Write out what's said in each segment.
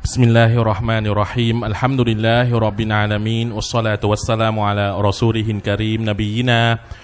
بسم الله الرحمن الرحيم الحمد لله رب العالمين والصلاة والسلام على رسوله الكريم نبينا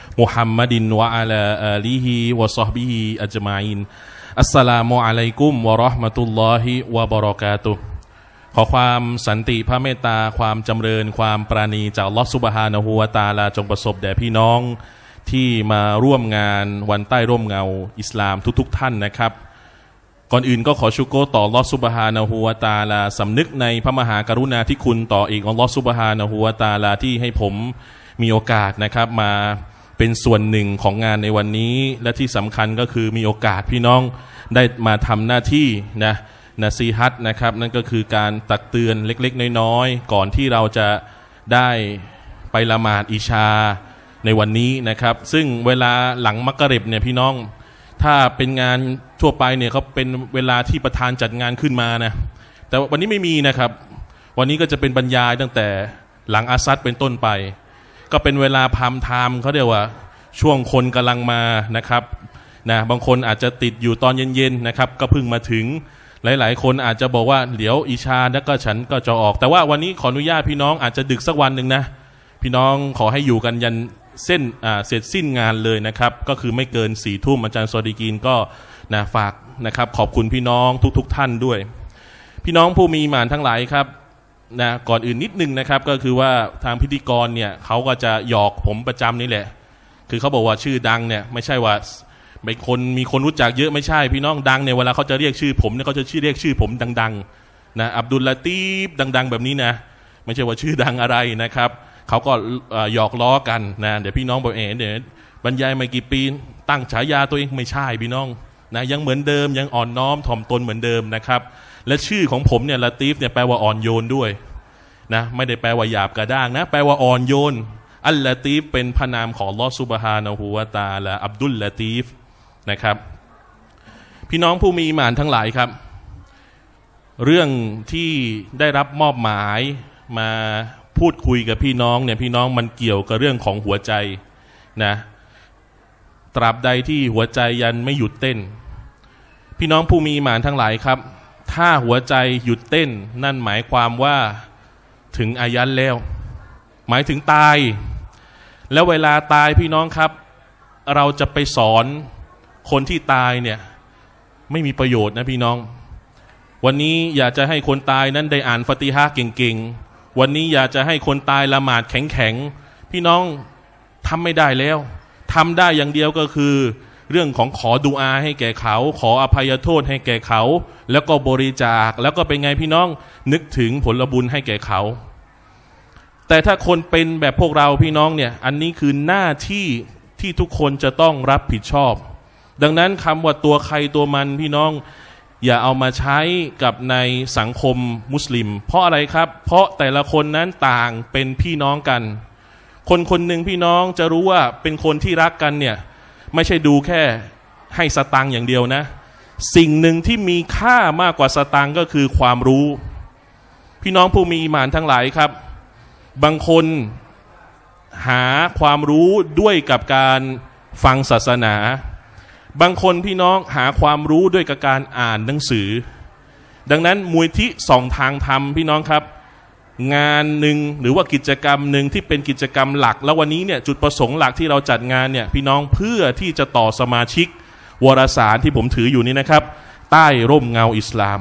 محمد وعلى آله وصحبه أجمعين السلام عليكم ورحمة الله وبركاتهขอความสันติพระเมตตาความจำเริญความปราณีจากอัลเลาะห์ซุบฮานะฮูวะตะอาลาจงประสบแด่พี่น้องที่มาร่วมงานวันใต้ร่มเงาอิสลามทุกท่านนะครับก่อนอื่นก็ขอชุกโกต่ออัลเลาะห์ซุบฮานะฮูวะตะอาลาสำนึกในพระมหากรุณาธิคุณต่อเอกอัลเลาะห์ซุบฮานะฮูวะตะอาลาที่ให้ผมมีโอกาสนะครับมาเป็นส่วนหนึ่งของงานในวันนี้และที่สำคัญก็คือมีโอกาสพี่น้องได้มาทำหน้าที่นะซีฮัตนะครับนั่นก็คือการตักเตือนเล็กๆน้อยๆก่อนที่เราจะได้ไปละหมาดอิชาในวันนี้นะครับซึ่งเวลาหลังมักริบเนี่ยพี่น้องถ้าเป็นงานทั่วไปเนี่ยเขาเป็นเวลาที่ประธานจัดงานขึ้นมานะแต่วันนี้ไม่มีนะครับวันนี้ก็จะเป็นบรรยายตั้งแต่หลังอาซัดเป็นต้นไปก็เป็นเวลาพามไทม์เขาเรียกว่าช่วงคนกำลังมานะครับนะบางคนอาจจะติดอยู่ตอนเย็นๆนะครับก็เพิ่งมาถึงหลายๆคนอาจจะบอกว่าเดี๋ยวอิชาแล้วก็ฉันก็จะออกแต่ว่าวันนี้ขออนุญาตพี่น้องอาจจะดึกสักวันหนึ่งนะพี่น้องขอให้อยู่กันยันเสร็จสิ้นงานเลยนะครับก็คือไม่เกิน4 ทุ่มอาจารย์ซอดีกีนก็นะฝากนะครับขอบคุณพี่น้องทุกท่านด้วยพี่น้องผู้มีหมานทั้งหลายครับนะก่อนอื่นนิดนึงนะครับก็คือว่าทางพิธีกรเนี่ยเขาก็จะหยอกผมประจำนี่แหละคือเขาบอกว่าชื่อดังเนี่ยไม่ใช่ว่ามีคนรู้จักเยอะไม่ใช่พี่น้องดังเนี่ยเวลาเขาจะเรียกชื่อผมเนี่ยเขาจะเรียกชื่อผมดังๆนะอับดุลลาตีฟดังๆแบบนี้นะไม่ใช่ว่าชื่อดังอะไรนะครับเขาก็หยอกล้อกันนะเดี๋ยวพี่น้องบอกเดี๋ยวบรรยายมากี่ปีตั้งฉายาตัวเองไม่ใช่พี่น้องนะยังเหมือนเดิมยังอ่อนน้อมถ่อมตนเหมือนเดิมนะครับและชื่อของผมเนี่ยลาตีฟเนี่ยแปลว่าอ่อนโยนด้วยนะไม่ได้แปลว่าหยาบกระด้างนะแปลว่าอ่อนโยนอัลลาตีฟเป็นพระนามของอัลเลาะห์ซุบฮานะฮูวะตะอาลาอับดุลลาตีฟนะครับพี่น้องผู้มีอีหม่านทั้งหลายครับเรื่องที่ได้รับมอบหมายมาพูดคุยกับพี่น้องเนี่ยพี่น้องมันเกี่ยวกับเรื่องของหัวใจนะตราบใดที่หัวใจยันไม่หยุดเต้นพี่น้องผู้มีอีหม่านทั้งหลายครับถ้าหัวใจหยุดเต้นนั่นหมายความว่าถึงอายันแล้วหมายถึงตายแล้วเวลาตายพี่น้องครับเราจะไปสอนคนที่ตายเนี่ยไม่มีประโยชน์นะพี่น้องวันนี้อยากจะให้คนตายนั้นได้อ่านฟาติฮะห์เก่งๆวันนี้อยากจะให้คนตายละหมาดแข็งๆพี่น้องทำไม่ได้แล้วทำได้อย่างเดียวก็คือเรื่องของขอดุอาให้แก่เขาขออภัยโทษให้แก่เขาแล้วก็บริจาคแล้วก็เป็นไงพี่น้องนึกถึงผลบุญให้แก่เขาแต่ถ้าคนเป็นแบบพวกเราพี่น้องเนี่ยอันนี้คือหน้าที่ที่ทุกคนจะต้องรับผิดชอบดังนั้นคำว่าตัวใครตัวมันพี่น้องอย่าเอามาใช้กับในสังคมมุสลิมเพราะอะไรครับเพราะแต่ละคนนั้นต่างเป็นพี่น้องกันคนหนึ่งพี่น้องจะรู้ว่าเป็นคนที่รักกันเนี่ยไม่ใช่ดูแค่ให้สตังค์อย่างเดียวนะสิ่งหนึ่งที่มีค่ามากกว่าสตังค์ก็คือความรู้พี่น้องผู้มีอีหม่านทั้งหลายครับบางคนหาความรู้ด้วยกับการฟังศาสนาบางคนพี่น้องหาความรู้ด้วยกับการอ่านหนังสือดังนั้นมูลที่สองทางธรรมพี่น้องครับงานหนึ่งหรือว่ากิจกรรมหนึ่งที่เป็นกิจกรรมหลักแล้ววันนี้เนี่ยจุดประสงค์หลักที่เราจัดงานเนี่ยพี่น้องเพื่อที่จะต่อสมาชิกวารสารที่ผมถืออยู่นี้นะครับใต้ร่มเงาอิสลาม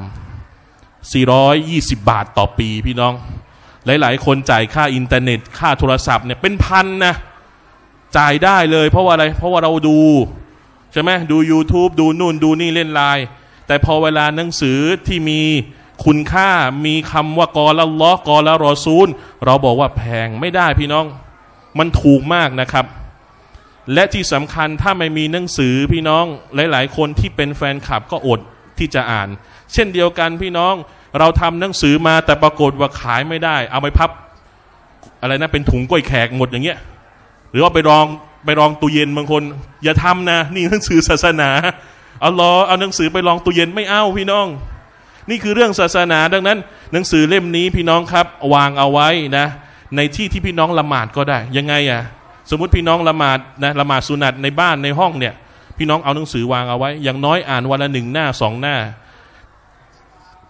420 บาทต่อปีพี่น้องหลายๆคนจ่ายค่าอินเทอร์เน็ตค่าโทรศัพท์เนี่ยเป็นพันนะจ่ายได้เลยเพราะว่าอะไรเพราะว่าเราดูใช่ไหมดู YouTube ดูนู่นดูนี่เล่นไลน์แต่พอเวลาหนังสือที่มีคุณค่ามีคำว่ากอละลอฮ์กอละรอซูลเราบอกว่าแพงไม่ได้พี่น้องมันถูกมากนะครับและที่สำคัญถ้าไม่มีหนังสือพี่น้องหลายๆคนที่เป็นแฟนคลับก็อดที่จะอ่านเช่นเดียวกันพี่น้องเราทำหนังสือมาแต่ปรากฏว่าขายไม่ได้เอาไปพับอะไรนะเป็นถุงกล้วยแขกหมดอย่างเงี้ยหรือว่าไปรองตู้เย็นบางคนอย่าทำนะนี่หนังสือศาสนาเอาหนังสือไปรองตู้เย็นไม่เอาพี่น้องนี่คือเรื่องศาสนาดังนั้นหนังสือเล่มนี้พี่น้องครับวางเอาไว้นะในที่ที่พี่น้องละหมาดก็ได้ยังไงอ่ะสมมุติพี่น้องละหมาดนะละหมาดสุนัตในบ้านในห้องเนี่ยพี่น้องเอาหนังสือวางเอาไว้อย่างน้อยอ่านวันละ1 หน้า 2 หน้า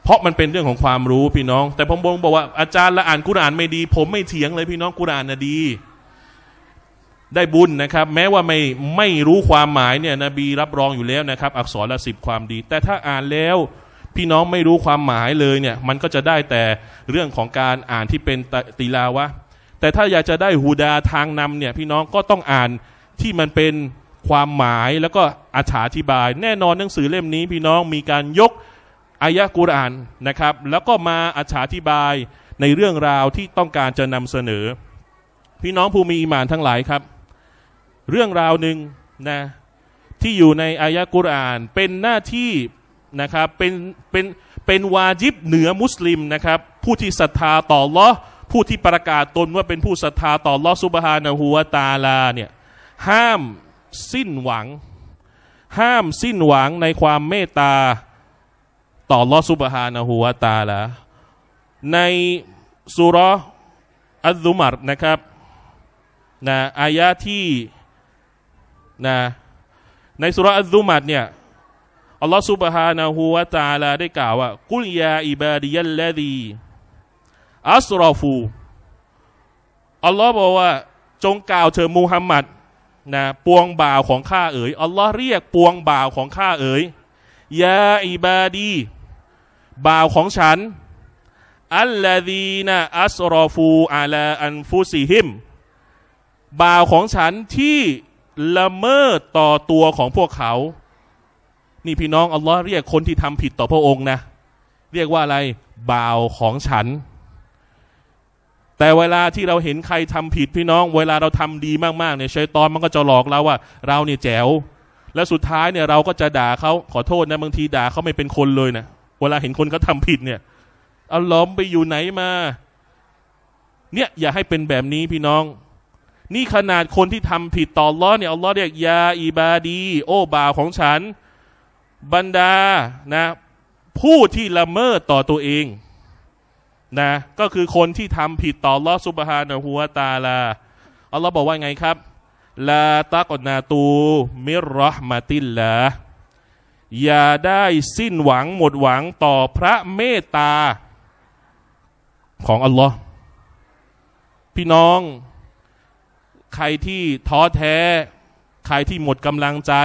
เพราะมันเป็นเรื่องของความรู้พี่น้องแต่ผมบอกว่าอาจารย์ละอ่านกุรอานไม่ดีผมไม่เถียงเลยพี่น้องกุรอานน่ะดีได้บุญนะครับแม้ว่าไม่รู้ความหมายเนี่ยนบีรับรองอยู่แล้วนะครับอักษรละ10ความดีแต่ถ้าอ่านแล้วพี่น้องไม่รู้ความหมายเลยเนี่ยมันก็จะได้แต่เรื่องของการอ่านที่เป็นติลาวะแต่ถ้าอยากจะได้ฮูดาทางนำเนี่ยพี่น้องก็ต้องอ่านที่มันเป็นความหมายแล้วก็อธิบายแน่นอนหนังสือเล่มนี้พี่น้องมีการยกอายะกุรอานนะครับแล้วก็มาอธิบายในเรื่องราวที่ต้องการจะนำเสนอพี่น้องผู้มีอีหม่านทั้งหลายครับเรื่องราวหนึ่งนะที่อยู่ในอายะกุรอานเป็นหน้าที่นะครับเป็นวาญิบเหนือมุสลิมนะครับผู้ที่ศรัทธาต่ออัลเลาะห์ผู้ที่ประกาศตนว่าเป็นผู้ศรัทธาต่ออัลเลาะห์ซุบฮานะฮูวะตะอาลาเนี่ยห้ามสิ้นหวังในความเมตตาต่ออัลเลาะห์ซุบฮานะฮูวะตะอาลาในซูเราะห์อัซซุมัรนะครับนะอายะที่นะในซูเราะห์อัซซุมัรเนี่ยอัลลอฮฺซุบฮานะฮูวะตะอาลาได้กล่าวว่ากุลยาอิบาดิยัลลซีอัสรอฟูอัลลอฮ์บอกว่าจงกล่าวเถิดมูฮัมหมัดนะปวงบ่าวของข้าเอ๋ยอัลลอฮ์เรียกปวงบ่าวของข้าเอ๋ยยาอิบาดีบ่าวของฉันอัลลซีนะอัสรอฟูอะลาอันฟุซิฮิมบ่าวของฉันที่ละเมิดต่อตัวของพวกเขานี่พี่น้องอัลลอฮ์เรียกคนที่ทำผิดต่อพระองค์นะเรียกว่าอะไรบ่าวของฉันแต่เวลาที่เราเห็นใครทำผิดพี่น้องเวลาเราทำดีมากๆเนี่ยชัยฏอนมันก็จะหลอกเราว่าเราเนี่ยแจ๋วแล้วสุดท้ายเนี่ยเราก็จะด่าเขาขอโทษนะบางทีด่าเขาไม่เป็นคนเลยนะเวลาเห็นคนเขาทำผิดเนี่ยอัลลอฮ์ไปอยู่ไหนมาเนี่ยอย่าให้เป็นแบบนี้พี่น้องนี่ขนาดคนที่ทำผิดต่ออัลลอฮ์เนี่ยอัลลอฮ์เรียกยาอิบาดีโอ้บ่าวของฉันบรรดานะผู้ที่ละเมิดต่อตัวเองนะก็คือคนที่ทำผิดต่ออัลลอฮฺซุบฮานะฮูวะตะอาลาอัลลอฮฺบอกว่าไงครับลาตักนาตูมิรเราะห์มะติลลาห์อย่าได้สิ้นหวังหมดหวังต่อพระเมตตาของอัลลอฮ์พี่น้องใครที่ท้อแท้ใครที่หมดกำลังใจ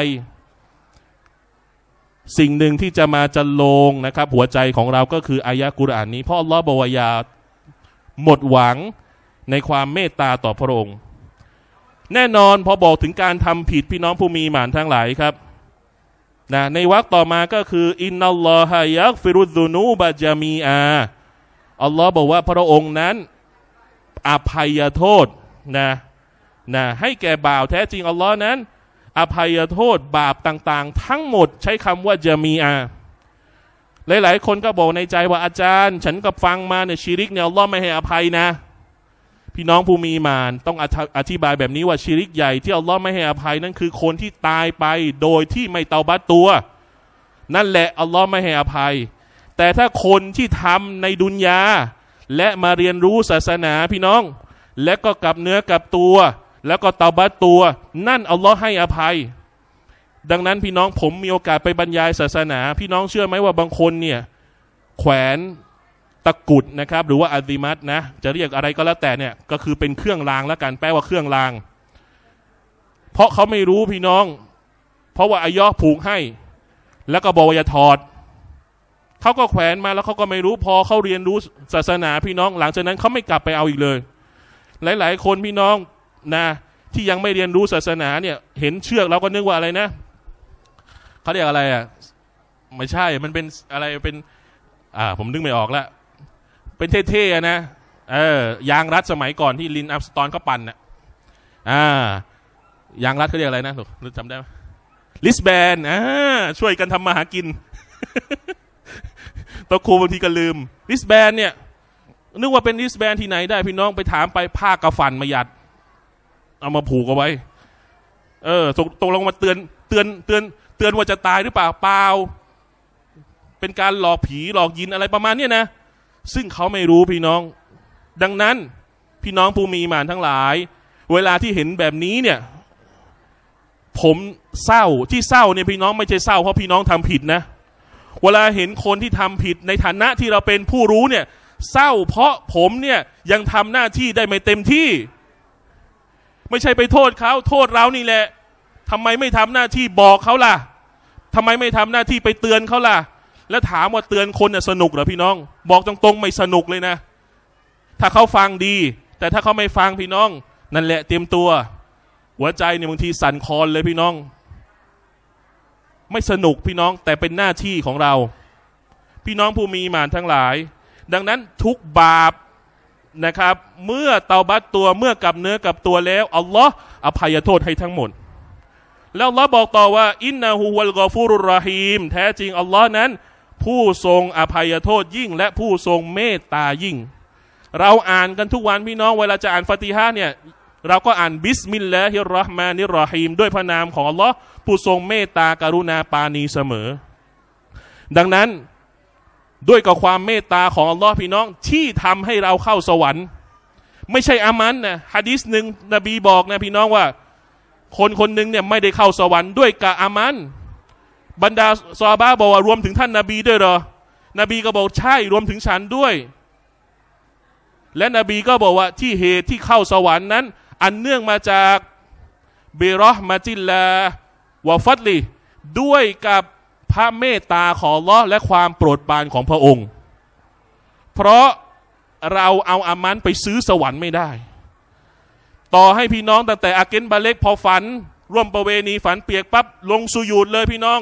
สิ่งหนึ่งที่จะมาจันโลงนะครับหัวใจของเราก็คืออายะกุรอานนี้เพราะอัลลอฮฺบอกว่าอย่าหมดหวังในความเมตตาต่อพระองค์แน่นอนพอบอกถึงการทำผิดพี่น้องผู้มีหมานทั้งหลายครับนะในวรรคต่อมาก็คืออินนัลลอฮะยักฟิรุซุนูบะจามีอาอัลลอฮฺบอกว่าพระองค์นั้นอภัยโทษนะให้แก่บ่าวแท้จริงอัลลอฮ์นั้นอภัยโทษบาปต่างๆทั้งหมดใช้คำว่าจะมีหลายๆคนก็บอกในใจว่าอาจารย์ฉันก็ฟังมาเนี่ยชิริกเนี่ยอัลลอฮ์ไม่ให้อภัยนะพี่น้องผู้มีมานต้องอธิบายแบบนี้ว่าชิริกใหญ่ที่อัลลอฮ์ไม่ให้อภัยนั่นคือคนที่ตายไปโดยที่ไม่เตาบัตตัวนั่นแหละอัลลอฮ์ไม่ให้อภัยแต่ถ้าคนที่ทำในดุนยาและมาเรียนรู้ศาสนาพี่น้องและก็กลับเนื้อกลับตัวแล้วก็เตาบัตตัวนั่นอัลลอฮ์ให้อภัยดังนั้นพี่น้องผมมีโอกาสไปบรรยายศาสนาพี่น้องเชื่อไหมว่าบางคนเนี่ยแขวนตะกุดนะครับหรือว่าอาซิมัตนะจะเรียกอะไรก็แล้วแต่เนี่ยก็คือเป็นเครื่องรางแล้วกันแปลว่าเครื่องรางเพราะเขาไม่รู้พี่น้องเพราะว่าอายะห์ผูกให้แล้วก็บอกว่าอย่าถอดเขาก็แขวนมาแล้วเขาก็ไม่รู้พอเขาเรียนรู้ศาสนาพี่น้องหลังจากนั้นเขาไม่กลับไปเอาอีกเลยหลายๆคนพี่น้องนะที่ยังไม่เรียนรู้ศาสนาเนี่ยเห็นเชือกเราก็นึกว่าอะไรนะเขาเรียกอะไรอ่ะไม่ใช่มันเป็นอะไรเป็นผมนึกไม่ออกแล้วเป็นเท่ๆนะยางรัดสมัยก่อนที่ลินอัพสตอนเขาปั่นน่ะยางรัดเขาเรียกอะไรนะรู้จำได้ไหมลิสแบนช่วยกันทำมาหากินตะครูบางทีก็ลืมลิสแบนเนี่ยนึกว่าเป็นลิสแบนที่ไหนได้พี่น้องไปถามไปผ้ากระฟันมายัดเอามาผูกเอาไว้ตกลงมาเตือนว่าจะตายหรือเปล่าเปล่าเป็นการหลอกผีหลอกยินอะไรประมาณนี้นะซึ่งเขาไม่รู้พี่น้องดังนั้นพี่น้องผู้มีอีหม่านทั้งหลายเวลาที่เห็นแบบนี้เนี่ยผมเศร้าที่เศร้าเนี่ยพี่น้องไม่ใช่เศร้าเพราะพี่น้องทำผิดนะเวลาเห็นคนที่ทำผิดในฐานะที่เราเป็นผู้รู้เนี่ยเศร้าเพราะผมเนี่ยยังทำหน้าที่ได้ไม่เต็มที่ไม่ใช่ไปโทษเขาโทษเรานี่แหละทำไมไม่ทำหน้าที่บอกเขาล่ะทำไมไม่ทำหน้าที่ไปเตือนเขาล่ะแล้วถามว่าเตือนคนเนี่ยสนุกเหรอพี่น้องบอกตรงๆไม่สนุกเลยนะถ้าเขาฟังดีแต่ถ้าเขาไม่ฟังพี่น้องนั่นแหละเตรียมตัวหัวใจเนี่ยบางทีสั่นคลอนเลยพี่น้องไม่สนุกพี่น้องแต่เป็นหน้าที่ของเราพี่น้องผู้มีอีหม่านทั้งหลายดังนั้นทุกบาปนะครับเมื่อเตาบัตตัวเมื่อกลับเนื้อกลับตัวแล้วอัลลอฮ์อภัยโทษให้ทั้งหมดแล้วอัลลอฮ์บอกต่อว่าอินนะฮูวัลกอฟูรุรรอฮีมแท้จริงอัลลอฮ์นั้นผู้ทรงอภัยโทษยิ่งและผู้ทรงเมตตายิ่งเราอ่านกันทุกวันพี่น้องเวลาจะอ่านฟาติฮะห์เนี่ยเราก็อ่านบิสมิลลาฮิรเราะห์มานิรเราะฮีมด้วยพระนามของอัลลอฮ์ผู้ทรงเมตตากรุณาปราณีเสมอดังนั้นด้วยกับความเมตตาของอัลลอฮ์พี่น้องที่ทำให้เราเข้าสวรรค์ไม่ใช่อามันนะหะดีษหนึ่งนบีบอกนะพี่น้องว่าคนคนหนึ่งเนี่ยไม่ได้เข้าสวรรค์ด้วยกะอามันบรรดาซอฮาบะห์บอกว่ารวมถึงท่านนบีด้วยเหรอนบีก็บอกใช่รวมถึงฉันด้วยและนบีก็บอกว่าที่เหตุที่เข้าสวรรค์นั้นอันเนื่องมาจากบิเราะห์มะติลลาฮ์วะฟัดลิด้วยกับพระเมตตาของอัลเลาะห์และความโปรดปรานของพระองค์เพราะเราเอาอามันไปซื้อสวรรค์ไม่ได้ต่อให้พี่น้องตั้งแต่อาเกนบาเล็กพอฝันร่วมประเวณีฝันเปียกปั๊บลงสุญูดเลยพี่น้อง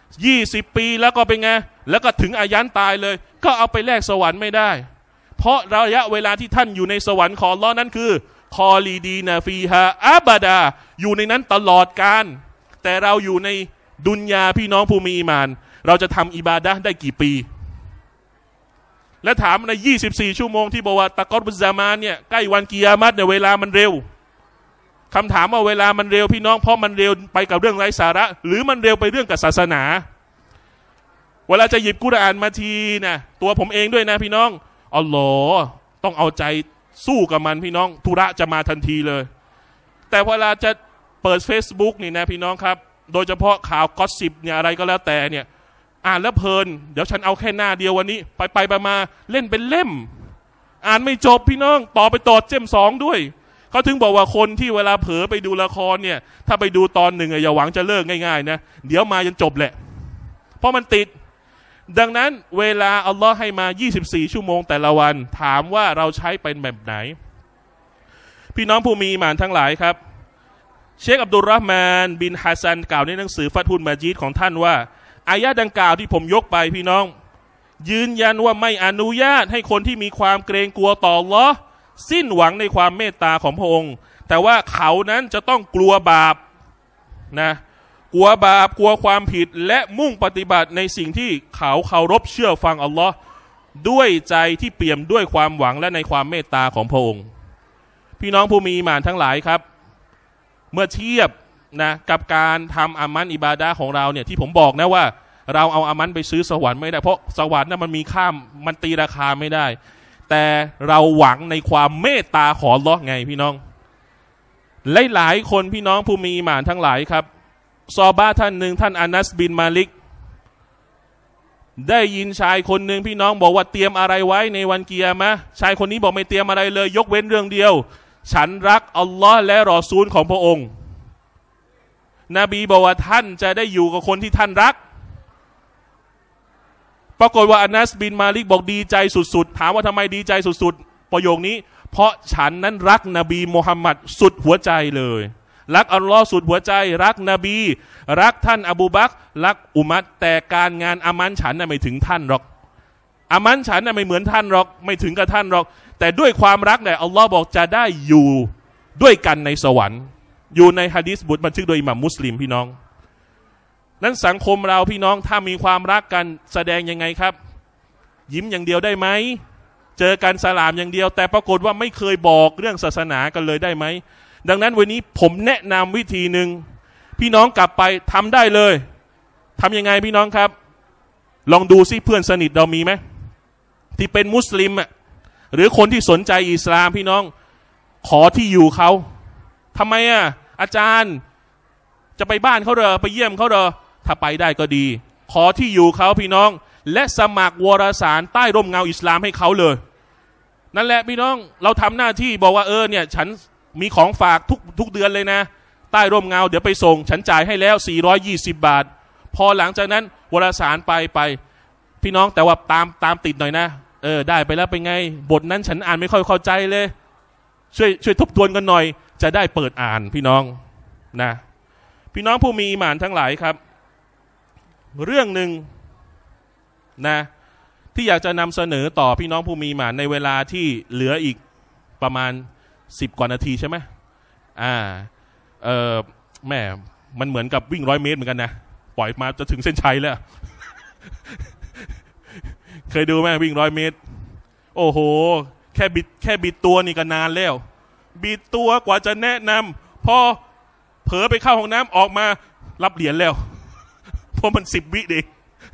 20 ปีแล้วก็เป็นไงแล้วก็ถึงอายันตายเลยก็เอาไปแลกสวรรค์ไม่ได้เพราะระยะเวลาที่ท่านอยู่ในสวรรค์ของอัลเลาะห์นั้นคือคอลีดีนาฟีฮาอับดาอยู่ในนั้นตลอดกาลแต่เราอยู่ในดุนยาพี่น้องผู้มีอีหม่านเราจะทำอิบาดะห์ได้กี่ปีและถามใน24 ชั่วโมงที่บอกว่าตะกอรบุซามานเนี่ยใกล้วันกิยามัตเนี่ยเวลามันเร็วคำถามว่าเวลามันเร็วพี่น้องเพราะมันเร็วไปกับเรื่องไร้สาระหรือมันเร็วไปเรื่องกับศาสนาเวลาจะหยิบกุรอานมาทีนะตัวผมเองด้วยนะพี่น้องอัลลอฮ์ต้องเอาใจสู้กับมันพี่น้องธุระจะมาทันทีเลยแต่เวลาจะเปิด Facebook นี่นะพี่น้องครับโดยเฉพาะข่าวก็อสซิปเนี่ยอะไรก็แล้วแต่เนี่ยอ่านแล้วเพลินเดี๋ยวฉันเอาแค่หน้าเดียววันนี้ไปมาเล่นเป็นเล่มอ่านไม่จบพี่น้องต่อไปต่อเจม2ด้วยเขาถึงบอกว่าคนที่เวลาเผลอไปดูละครเนี่ยถ้าไปดูตอนหนึ่งอย่าหวังจะเลิกง่ายๆนะเดี๋ยวมาจนจบแหละเพราะมันติดดังนั้นเวลาอัลลอฮ์ให้มา24 ชั่วโมงแต่ละวันถามว่าเราใช้เป็นแบบไหนพี่น้องผู้มีอีหม่านทั้งหลายครับเชคอับดุลเราะห์มานบินฮัสซันกล่าวในหนังสือฟัตฮุลมาจีดของท่านว่าอายะห์ดังกล่าวที่ผมยกไปพี่น้องยืนยันว่าไม่อนุญาตให้คนที่มีความเกรงกลัวต่ออัลเลาะห์สิ้นหวังในความเมตตาของพระองค์แต่ว่าเขานั้นจะต้องกลัวบาปนะกลัวบาปกลัวความผิดและมุ่งปฏิบัติในสิ่งที่เขาเคารพเชื่อฟังอัลเลาะห์ด้วยใจที่เปี่ยมด้วยความหวังและในความเมตตาของพระองค์พี่น้องผู้มีอีหม่านทั้งหลายครับเมื่อเทียบนะกับการทำอามันอิบาดะห์ของเราเนี่ยที่ผมบอกนะว่าเราเอาอามันไปซื้อสวรรค์ไม่ได้เพราะสวรรค์นั้นมันมีค่ามันตีราคาไม่ได้แต่เราหวังในความเมตตาของอัลเลาะห์ไงพี่น้องหลายคนพี่น้องผู้มีอีหม่านทั้งหลายครับซอฮาบะห์ท่านหนึ่งท่านอานัสบินมาลิกได้ยินชายคนหนึ่งพี่น้องบอกว่าเตรียมอะไรไว้ในวันกิยามะห์ชายคนนี้บอกไม่เตรียมอะไรเลยยกเว้นเรื่องเดียวฉันรักอัลลอฮ์และรอซูลของพระองค์นบีบอกว่าท่านจะได้อยู่กับคนที่ท่านรักปรากฏว่าอานัสบินมาลิกบอกดีใจสุดๆถามว่าทำไมดีใจสุดๆประโยคนี้เพราะฉันนั้นรักนบีมุฮัมมัดสุดหัวใจเลยรักอัลลอฮ์สุดหัวใจรักนบีรักท่านอบูบักรรักอุมัตแต่การงานอามันฉันน่ะไม่ถึงท่านหรอกอามันฉันน่ะไม่เหมือนท่านหรอกไม่ถึงกับท่านหรอกแต่ด้วยความรักเนี่ยอัลลอฮ์บอกจะได้อยู่ด้วยกันในสวรรค์อยู่ในหะดีษบันทึกโดยอิหม่ามมุสลิมพี่น้องนั้นสังคมเราพี่น้องถ้ามีความรักกันแสดงยังไงครับยิ้มอย่างเดียวได้ไหมเจอกันสลามอย่างเดียวแต่ปรากฏว่าไม่เคยบอกเรื่องศาสนากันเลยได้ไหมดังนั้นวันนี้ผมแนะนำวิธีหนึ่งพี่น้องกลับไปทำได้เลยทำยังไงพี่น้องครับลองดูซิเพื่อนสนิทเรามีไหมที่เป็นมุสลิมหรือคนที่สนใจอิสลามพี่น้องขอที่อยู่เขาทำไมอาจารย์จะไปบ้านเขาเหรอไปเยี่ยมเขาเหรอถ้าไปได้ก็ดีขอที่อยู่เขาพี่น้องและสมัครวารสารใต้ร่มเงาอิสลามให้เขาเลยนั่นแหละพี่น้องเราทำหน้าที่บอกว่าเนี่ยฉันมีของฝากทุกเดือนเลยนะใต้ร่มเงาเดี๋ยวไปส่งฉันจ่ายให้แล้ว420 บาทพอหลังจากนั้นวารสารไปพี่น้องแต่ว่าตามติดหน่อยนะได้ไปแล้วเป็นไงบทนั้นฉันอ่านไม่ค่อยเข้าใจเลยช่วยทบทวนกันหน่อยจะได้เปิดอ่านพี่น้องนะพี่น้องผู้มีอีหม่านทั้งหลายครับเรื่องหนึ่งนะที่อยากจะนำเสนอต่อพี่น้องผู้มีอีหม่านในเวลาที่เหลืออีกประมาณ10 กว่านาทีใช่ไหมแม่มันเหมือนกับวิ่ง100 เมตรเหมือนกันนะปล่อยมาจะถึงเส้นชัยแล้ว เคยดูไหมวิ่ง100 เมตรโอ้โหแค่บิดตัวนี่ก็นานแล้วบิดตัวกว่าจะแนะนำพอเผลอไปเข้าห้องน้ำออกมารับเหรียญแล้วเพราะมัน10 วิเอง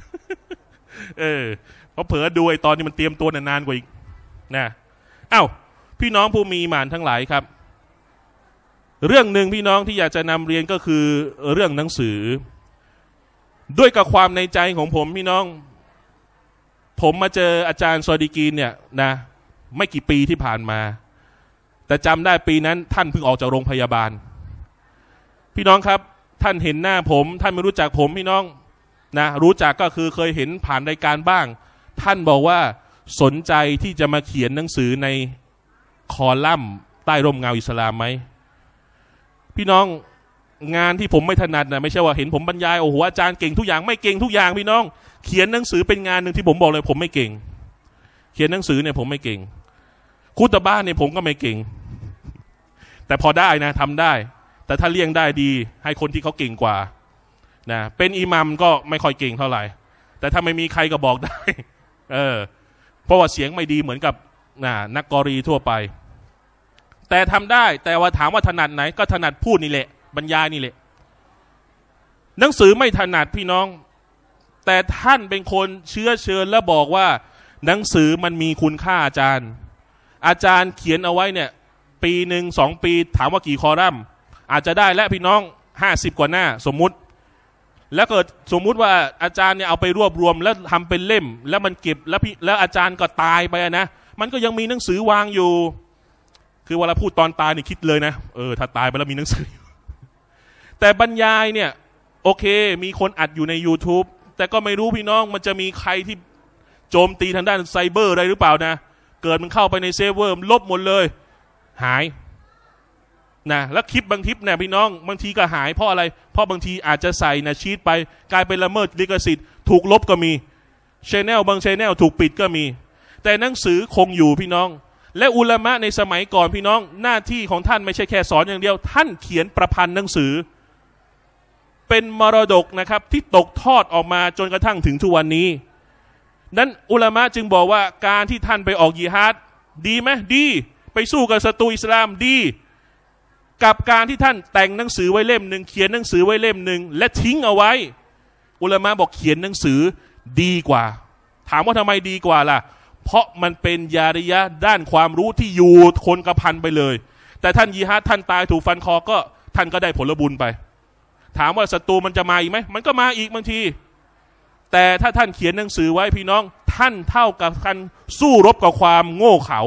เพราะเผลอดูไอ้ตอนนี้มันเตรียมตัวนานกว่าอีกนะพี่น้องผู้มีอีหม่านทั้งหลายครับเรื่องหนึ่งพี่น้องที่อยากจะนำเรียนก็คือเรื่องหนังสือด้วยกับความในใจของผมพี่น้องผมมาเจออาจารย์ซอดีกีนเนี่ยนะไม่กี่ปีที่ผ่านมาแต่จำได้ปีนั้นท่านเพิ่งออกจากโรงพยาบาลพี่น้องครับท่านเห็นหน้าผมท่านไม่รู้จักผมพี่น้องนะรู้จักก็คือเคยเห็นผ่านรายการบ้างท่านบอกว่าสนใจที่จะมาเขียนหนังสือในคอลัมน์ใต้ร่มเงาอิสลามไหมพี่น้องงานที่ผมไม่ถนัดนะไม่ใช่ว่าเห็นผมบรรยายโอ้โหอาจารย์เก่งทุกอย่างไม่เก่งทุกอย่างพี่น้องเขียนหนังสือเป็นงานหนึ่งที่ผมบอกเลยผมไม่เก่งเขียนหนังสือเนี่ยผมไม่เก่งคุตบะเนี่ยผมก็ไม่เก่งแต่พอได้นะทำได้แต่ถ้าเลี่ยงได้ดีให้คนที่เขาเก่งกว่านะเป็นอิหมัมก็ไม่ค่อยเก่งเท่าไหร่แต่ถ้าไม่มีใครก็บอกได้เพราะว่าเสียงไม่ดีเหมือนกับนักกอรีทั่วไปแต่ทำได้แต่ว่าถามว่าถนัดไหนก็ถนัดพูดนี่แหละบรรยายนี่แหละหนังสือไม่ถนัดพี่น้องแต่ท่านเป็นคนเชิญและบอกว่าหนังสือมันมีคุณค่าอาจารย์เขียนเอาไว้เนี่ยปีหนึ่ง2 ปีถามว่ากี่คอลัมน์อาจจะได้และพี่น้อง50 กว่าหน้าสมมุติแล้วเกิดสมมุติว่าอาจารย์เนี่ยเอาไปรวบรวมแล้วทำเป็นเล่มแล้วมันเก็บแล้วอาจารย์ก็ตายไปนะมันก็ยังมีหนังสือวางอยู่คือเวลาพูดตอนตายนี่คิดเลยนะถ้าตายไปแล้วมีหนังสือ แต่บรรยายเนี่ยโอเคมีคนอัดอยู่ใน YouTube แต่ก็ไม่รู้พี่น้องมันจะมีใครที่โจมตีทางด้านไซเบอร์อะไรหรือเปล่านะเกิดมันเข้าไปในเซิร์ฟเวอร์ลบหมดเลยหายนะแล้วคลิปบางคลิปเนี่ยพี่น้องบางทีก็หายเพราะอะไรเพราะบางทีอาจจะใส่นะชีตไปกลายเป็นละเมิดลิขสิทธิ์ถูกลบก็มีบาง channel ถูกปิดก็มีแต่หนังสือคงอยู่พี่น้องและอุลามะในสมัยก่อนพี่น้องหน้าที่ของท่านไม่ใช่แค่สอนอย่างเดียวท่านเขียนประพันธ์หนังสือเป็นมรดกนะครับที่ตกทอดออกมาจนกระทั่งถึงทุกวันนี้นั้นอุลามะจึงบอกว่าการที่ท่านไปออกญิฮาดดีไหมดีไปสู้กับศัตรูอิสลามดีกับการที่ท่านแต่งหนังสือไว้เล่มหนึ่งเขียนหนังสือไว้เล่มหนึ่งและทิ้งเอาไว้อุลามะบอกเขียนหนังสือดีกว่าถามว่าทำไมดีกว่าล่ะเพราะมันเป็นญาริยะด้านความรู้ที่อยู่คนกระพันไปเลยแต่ท่านญิฮาดท่านตายถูกฟันคอก็ท่านก็ได้ผลบุญไปถามว่าศัตรูมันจะมาอีกไหมมันก็มาอีกบางทีแต่ถ้าท่านเขียนหนังสือไว้พี่น้องท่านเท่ากับการสู้รบกับความโง่เขลา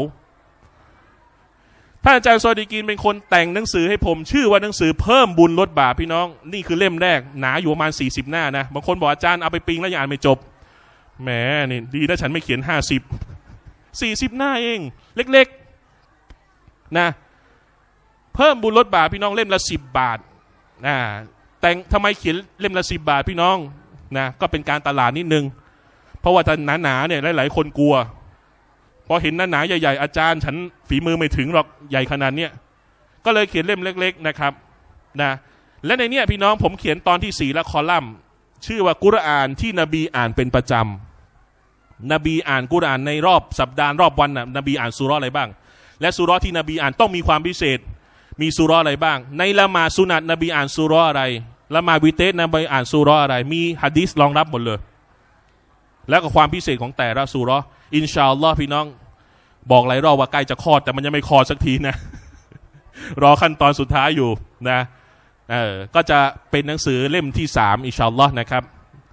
ท่านอาจารย์ซอดีกีนเป็นคนแต่งหนังสือให้ผมชื่อว่าหนังสือเพิ่มบุญลดบาปพี่น้องนี่คือเล่มแรกหนาอยู่ประมาณ40 หน้านะบางคนบอกอาจารย์เอาไปปิงแล้วยังอ่านไม่จบแหมนี่ดีนะฉันไม่เขียน40 หน้าเองเล็กๆนะเพิ่มบุญลดบาปพี่น้องเล่มละ10 บาทแต่งทำไมเขียนเล่มละ10 บาทพี่น้องนะก็เป็นการตลาดนิดนึงเพราะว่าถ้าหนาๆเนี่ยหลายๆคนกลัวพอเห็นหนาๆใหญ่ๆอาจารย์ฉันฝีมือไม่ถึงหรอกใหญ่ขนาดเนี้ยก็เลยเขียนเล่มเล็กๆนะครับนะและในเนี้ยพี่น้องผมเขียนตอนที่4และคอลัมน์ชื่อว่ากุรอานที่นบีอ่านเป็นประจำนบีอ่านกุรอานในรอบสัปดาห์รอบวันนบีอ่านซูเราะห์อะไรบ้างและซูเราะห์ที่นบีอ่านต้องมีความพิเศษมีซูเราะห์อะไรบ้างในละหมาดสุนัตนบีอ่านซูเราะห์อะไรละหมาดวิเตรนบีอ่านซูเราะห์อะไรมีหะดีษรองรับหมดเลยแล้วก็ความพิเศษของแต่ละซูเราะห์อินชาอัลลอฮ์พี่น้องบอกหลายรอบว่าใกล้จะคลอดแต่มันยังไม่คลอดสักทีนะ รอขั้นตอนสุดท้ายอยู่นะก็จะเป็นหนังสือเล่มที่3อินชาอัลลอฮ์นะครับ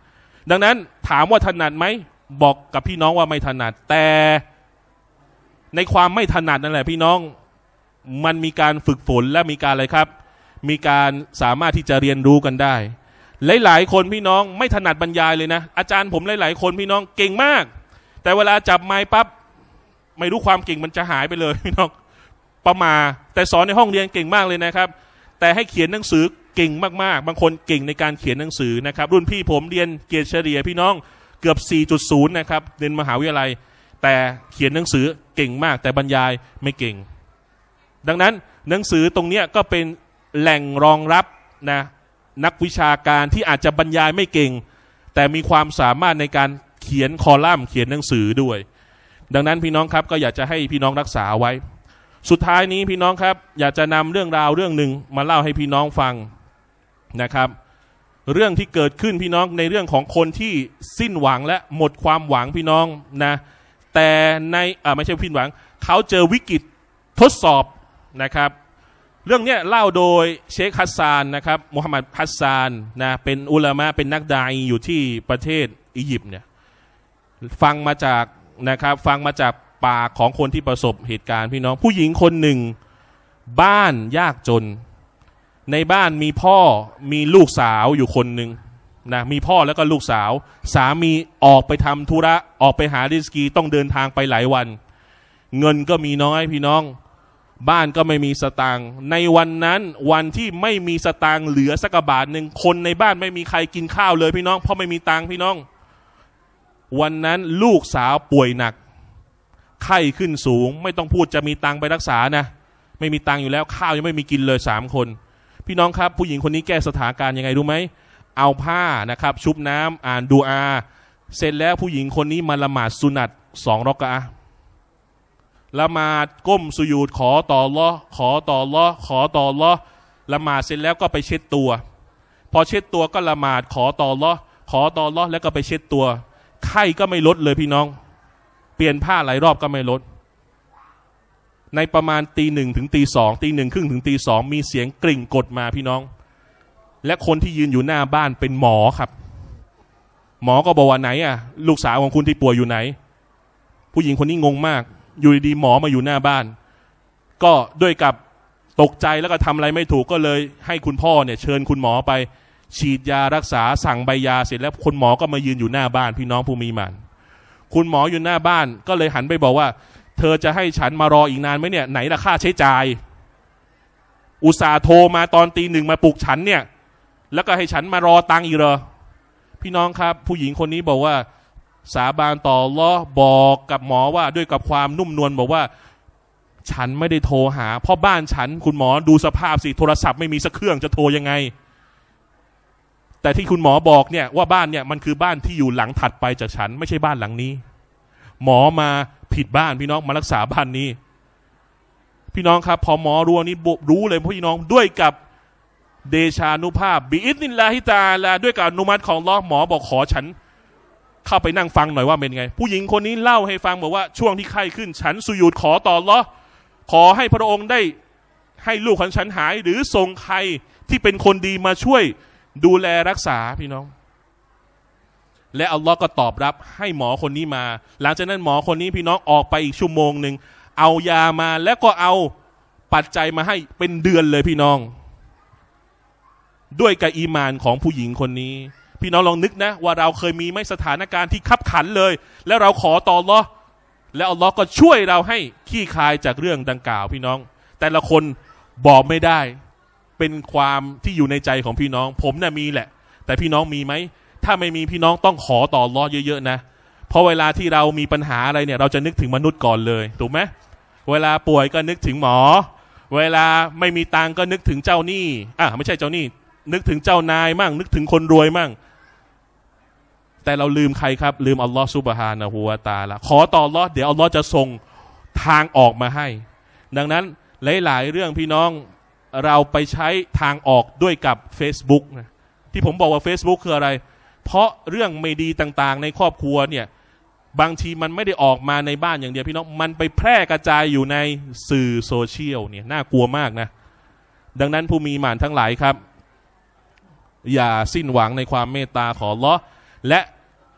ดังนั้นถามว่าถนัดไหมบอกกับพี่น้องว่าไม่ถนัดแต่ในความไม่ถนัดนั่นแหละพี่น้องมันมีการฝึกฝนและมีการอะไรครับมีการสามารถที่จะเรียนรู้กันได้หลายๆคนพี่น้องไม่ถนัดบรรยายเลยนะอาจารย์ผมหลายๆคนพี่น้องเก่งมากแต่เวลาจับไมค์ปั๊บไม่รู้ความเก่งมันจะหายไปเลยพี่น้องประมาแต่สอนในห้องเรียนเก่งมากเลยนะครับแต่ให้เขียนหนังสือเก่งมากๆบางคนเก่งในการเขียนหนังสือนะครับรุ่นพี่ผมเรียนเกรดเฉลี่ยพี่น้องเกือบ 4.0 นะครับเรียนมหาวิทยาลัยแต่เขียนหนังสือเก่งมากแต่บรรยายไม่เก่งดังนั้นหนังสือตรงนี้ก็เป็นแหล่งรองรับนะนักวิชาการที่อาจจะบรรยายไม่เก่งแต่มีความสามารถในการเขียนคอลัมน์เขียนหนังสือด้วยดังนั้นพี่น้องครับก็อยากจะให้พี่น้องรักษาไว้สุดท้ายนี้พี่น้องครับอยากจะนำเรื่องราวเรื่องหนึ่งมาเล่าให้พี่น้องฟังนะครับเรื่องที่เกิดขึ้นพี่น้องในเรื่องของคนที่สิ้นหวังและหมดความหวังพี่น้องนะแต่ในไม่ใช่สิ้นหวังเขาเจอวิกฤตทดสอบนะครับเรื่องนี้เล่าโดยเชคฮัสซานนะครับมุฮัมมัดฮัสซานนะเป็นอุลามะเป็นนักดาอีอยู่ที่ประเทศอียิปต์เนี่ยฟังมาจากนะครับฟังมาจากปากของคนที่ประสบเหตุการณ์พี่น้องผู้หญิงคนหนึ่งบ้านยากจนในบ้านมีพ่อมีลูกสาวอยู่คนหนึ่งนะมีพ่อแล้วก็ลูกสาวสามีออกไปทำธุระออกไปหาริสกีต้องเดินทางไปหลายวันเงินก็มีน้อยพี่น้องบ้านก็ไม่มีสตางค์ในวันนั้นวันที่ไม่มีสตางค์เหลือสักบาทหนึ่งคนในบ้านไม่มีใครกินข้าวเลยพี่น้องเพราะไม่มีตังค์พี่น้องวันนั้นลูกสาวป่วยหนักไข้ขึ้นสูงไม่ต้องพูดจะมีตังค์ไปรักษานะไม่มีตังค์อยู่แล้วข้าวยังไม่มีกินเลย3 คนพี่น้องครับผู้หญิงคนนี้แก้สถานการณ์ยังไงรู้ไหมเอาผ้านะครับชุบน้ำอ่านดูอาเสร็จแล้วผู้หญิงคนนี้มาละหมาดสุนัต2 รอกะอะห์ละหมาดก้มสุญูดขอต่ออัลเลาะห์ขอต่ออัลเลาะห์ขอต่ออัลเลาะห์ละหมาดเสร็จแล้วก็ไปเช็ดตัวพอเช็ดตัวก็ละหมาดขอต่ออัลเลาะห์ขอต่ออัลเลาะห์แล้วก็ไปเช็ดตัวไข้ก็ไม่ลดเลยพี่น้องเปลี่ยนผ้าหลายรอบก็ไม่ลดในประมาณตี 1ถึงตี 2 ตี 1 ครึ่งถึงตี 2มีเสียงกริ่งกดมาพี่น้องและคนที่ยืนอยู่หน้าบ้านเป็นหมอครับหมอก็บอกว่าไหนอ่ะลูกสาวของคุณที่ป่วยอยู่ไหนผู้หญิงคนนี้งงมากอยู่ดีๆหมอมาอยู่หน้าบ้านก็ด้วยกับตกใจแล้วก็ทำอะไรไม่ถูกก็เลยให้คุณพ่อเนี่ยเชิญคุณหมอไปฉีดยารักษาสั่งใบยาเสร็จแล้วคุณหมอก็มายืนอยู่หน้าบ้านพี่น้องผู้มีหมันคุณหมออยู่หน้าบ้านก็เลยหันไปบอกว่าเธอจะให้ฉันมารออีกนานไหมเนี่ยไหนล่ะค่าใช้จ่ายอุตส่าห์โทรมาตอนตี 1มาปลุกฉันเนี่ยแล้วก็ให้ฉันมารอตังค์อีกเหรอพี่น้องครับผู้หญิงคนนี้บอกว่าสาบานต่ออัลเลาะห์บอกกับหมอว่าด้วยกับความนุ่มนวลบอกว่าฉันไม่ได้โทรหาเพราะบ้านฉันคุณหมอดูสภาพสิโทรศัพท์ไม่มีสักเครื่องจะโทรยังไงแต่ที่คุณหมอบอกเนี่ยว่าบ้านเนี่ยมันคือบ้านที่อยู่หลังถัดไปจากฉันไม่ใช่บ้านหลังนี้หมอมาผิดบ้านพี่น้องมารักษาบ้านนี้พี่น้องครับพอหมอรู้นี้รู้เลยพี่น้องด้วยกับเดชานุภาพบิอิซนิลลาฮิตะอาลาด้วยกับอนุมัติของอัลเลาะห์หมอบอกขอฉันเข้าไปนั่งฟังหน่อยว่าเป็นไงผู้หญิงคนนี้เล่าให้ฟังบอกว่าช่วงที่ไข้ขึ้นฉันสุญูดขอต่ออัลเลาะห์ขอให้พระองค์ได้ให้ลูกของฉันหายหรือส่งใครที่เป็นคนดีมาช่วยดูแลรักษาพี่น้องและอัลลอฮ์ก็ตอบรับให้หมอคนนี้มาหลังจากนั้นหมอคนนี้พี่น้องออกไปอีกชั่วโมงหนึ่งเอายามาแล้วก็เอาปัจจัยมาให้เป็นเดือนเลยพี่น้องด้วยกับอีมานของผู้หญิงคนนี้พี่น้องลองนึกนะว่าเราเคยมีไหมสถานการณ์ที่คับขันเลยแล้วเราขอต่ออัลลอฮ์แล้วอัลลอฮ์ก็ช่วยเราให้ขี้คายจากเรื่องดังกล่าวพี่น้องแต่ละคนบอกไม่ได้เป็นความที่อยู่ในใจของพี่น้องผมน่ะมีแหละแต่พี่น้องมีไหมถ้าไม่มีพี่น้องต้องขอต่ออัลเลาะห์เยอะๆนะเพราะเวลาที่เรามีปัญหาอะไรเนี่ยเราจะนึกถึงมนุษย์ก่อนเลยถูกไหมเวลาป่วยก็นึกถึงหมอเวลาไม่มีตังก็นึกถึงเจ้าหนี้ไม่ใช่เจ้าหนี้นึกถึงเจ้านายมั่งนึกถึงคนรวยมั่งแต่เราลืมใครครับลืมอัลลอฮฺซุบฮานะฮูวะตะอาลาขอต่ออัลเลาะห์เดี๋ยวอัลเลาะห์จะส่งทางออกมาให้ดังนั้นหลายๆเรื่องพี่น้องเราไปใช้ทางออกด้วยกับ Facebook นะที่ผมบอกว่า Facebook คืออะไรเพราะเรื่องไม่ดีต่างๆในครอบครัวเนี่ยบางทีมันไม่ได้ออกมาในบ้านอย่างเดียวพี่น้องมันไปแพร่กระจายอยู่ในสื่อโซเชียลเนี่ยน่ากลัวมากนะดังนั้นผู้มีหมานทั้งหลายครับอย่าสิ้นหวังในความเมตตาของอัลเลาะห์และ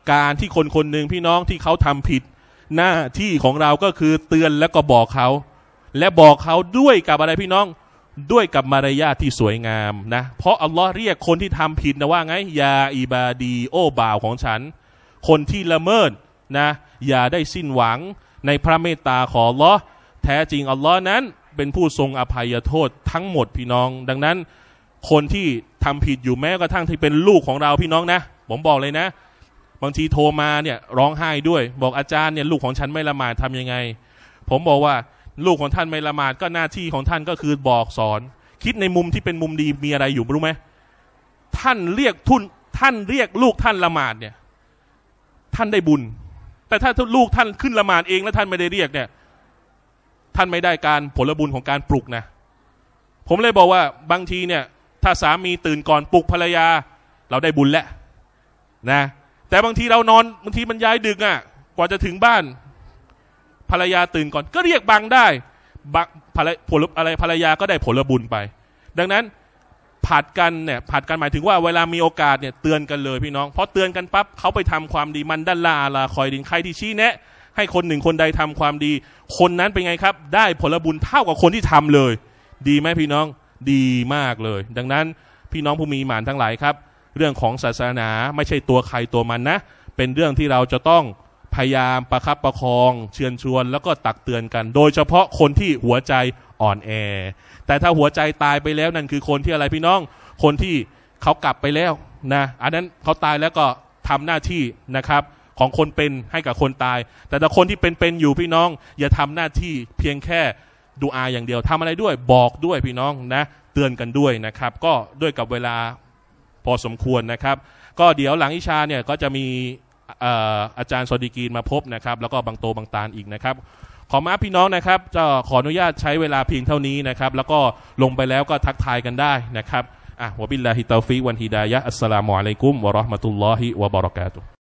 การที่คนคนหนึ่งพี่น้องที่เขาทำผิดหน้าที่ของเราก็คือเตือนแล้วก็บอกเขาและบอกเขาด้วยกับอะไรพี่น้องด้วยกับมารยาทที่สวยงามนะเพราะอัลลอฮ์เรียกคนที่ทำผิดนะว่าไงยาอิบาดีโอ้บ่าวของฉันคนที่ละเมิดนะอย่าได้สิ้นหวังในพระเมตตาของอัลลอฮ์แท้จริงอัลลอฮ์นั้นเป็นผู้ทรงอภัยโทษทั้งหมดพี่น้องดังนั้นคนที่ทำผิดอยู่แม้กระทั่งที่เป็นลูกของเราพี่น้องนะผมบอกเลยนะบางทีโทรมาเนี่ยร้องไห้ด้วยบอกอาจารย์เนี่ยลูกของฉันไม่ละหมาดทำยังไงผมบอกว่าลูกของท่านไม่ละหมาดก็หน้าที่ของท่านก็คือบอกสอนคิดในมุมที่เป็นมุมดีมีอะไรอยู่รู้ไหมท่านเรียกลูกท่านละหมาดเนี่ยท่านได้บุญแต่ถ้าลูกท่านขึ้นละหมาดเองแล้วท่านไม่ได้เรียกเนี่ยท่านไม่ได้การผลบุญของการปลุกนะผมเลยบอกว่าบางทีเนี่ยถ้าสามีตื่นก่อนปลุกภรรยาเราได้บุญแล้วนะแต่บางทีเรานอนบางทีมันย้ายดึกอ่ะกว่าจะถึงบ้านภรรยาตื่นก่อนก็เรียกบังได้ภรรยาก็ได้ผลบุญไปดังนั้นผัดกันหมายถึงว่าเวลามีโอกาสเนี่ยเตือนกันเลยพี่น้องเพราะเตือนกันปั๊บเขาไปทำความดีมันดัลลาอาลาคอยดินใครที่ชี้แนะให้คนหนึ่งคนใดทำความดีคนนั้นเป็นไงครับได้ผลบุญเท่ากับคนที่ทำเลยดีไหมพี่น้องดีมากเลยดังนั้นพี่น้องผู้มีหมานทั้งหลายครับเรื่องของศาสนาไม่ใช่ตัวใครตัวมันนะเป็นเรื่องที่เราจะต้องพยายามประคับประคองเชิญชวนแล้วก็ตักเตือนกันโดยเฉพาะคนที่หัวใจอ่อนแอแต่ถ้าหัวใจตายไปแล้วนั่นคือคนที่อะไรพี่น้องคนที่เขากลับไปแล้วนะอันนั้นเขาตายแล้วก็ทำหน้าที่นะครับของคนเป็นให้กับคนตายแต่ถ้าคนที่เป็นอยู่พี่น้องอย่าทำหน้าที่เพียงแค่ดูอาอย่างเดียวทำอะไรด้วยบอกด้วยพี่น้องนะเตือนกันด้วยนะครับก็ด้วยกับเวลาพอสมควรนะครับก็เดี๋ยวหลังอิชาเนี่ยก็จะมีอาจารย์ซอดีกีนมาพบนะครับแล้วก็บางโตบางตาลอีกนะครับขอมาพี่น้องนะครับจะขออนุญาตใช้เวลาเพียงเท่านี้นะครับแล้วก็ลงไปแล้วก็ทักทายกันได้นะครับวะบิลลาฮิตอฟิกวันฮิดายะฮ์อัสสลามุอะลัยกุมวะเราะห์มะตุลลอฮิวะบะเราะกาตุฮ์